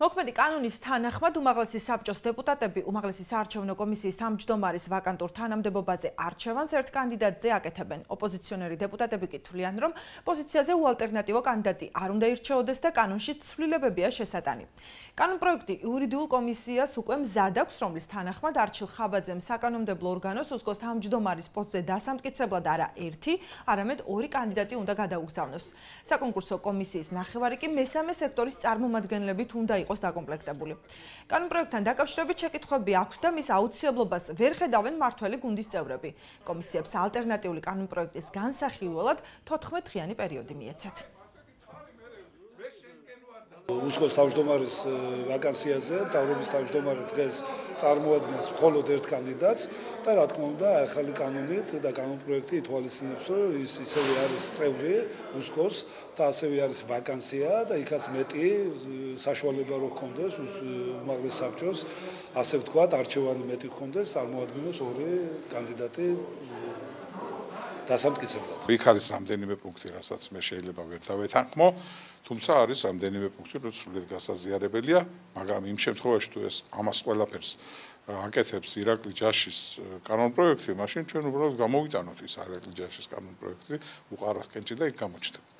მოქმედი კანონის თანახმად უმაღლესი საბჭოს დეპუტატები უმაღლესი საარჩევნო კომისიის თავმჯდომარის ვაკანტურ თანამდებობაზე არჩევანს ერთ კანდიდატზე აკეთებენ. ოპოზიციონერი დეპუტატები კი თვლიან, რომ პოზიციაზე უალტერნატივო კანდიდატი არ უნდა ირჩეოდეს და კანონში ცვლილებებია შესატანი. კანონპროექტი იურიდიულ კომისიას უკვე მზად აქვს, რომლის თანახმად არჩილ ხაბაძემ საკანონმდებლო ორგანოს უსკოს თავმჯდომარის პოსტზე დასამტკიცებლად არა ერთი, არამედ ორი კანდიდატი უნდა გადაუგზავნოს. საკონკურსო კომისიის ნახევარი კი მესამე სექტორის წარმომადგენლებით უნდა იყოს დაკომპლექტებული. კანონპროექტთან დაკავშირებით შეკითხვები აქვთ და მის აუცილებლობას ვერ ხედავენ მმართველი გუნდის წევრები. კომისიებს ალტერნატიული კანონპროექტის განსახილველად 14-დღიანი პერიოდი მიეცათ. უსკოს თავმჯდომარის ვაკანსიაზე მთავრობის თავმჯდომარე დღეს წარმოადგენს მხოლოდ ერთ კანდიდატს და რა თქმა უნდა ახალი კანონით და კანონპროექტი ითვალისწინებს, რომ ის ისევე არის წევრი უსკოს და ასევე არის ვაკანსია და იქაც მეტი საშუალება რო ჰქონდეს უმაღლეს საბჭოს, ასე ვთქვათ, არჩევანი მეტი ჰქონდეს, წარმოადგენოს ორი კანდიდატი დასამტკიცებლად. იქ არის რამდენიმე პუნქტი, რასაც მე შეიძლება ვერ დავეთანხმო, თუმცა არის რამდენიმე პუნქტი, რაც სრულიად გასაზიარებელია, მაგრამ იმ შემთხვევაში თუ ეს ამას ყველაფერს აკეთებს ირაკლი ჯაშის კანონპროექტი, მაშინ ჩვენ უბრალოდ გამოვიტანოთ ის ირაკლი ჯაშის კანონპროექტი, უყარათ კენჭი და იქ გამოჩნდება.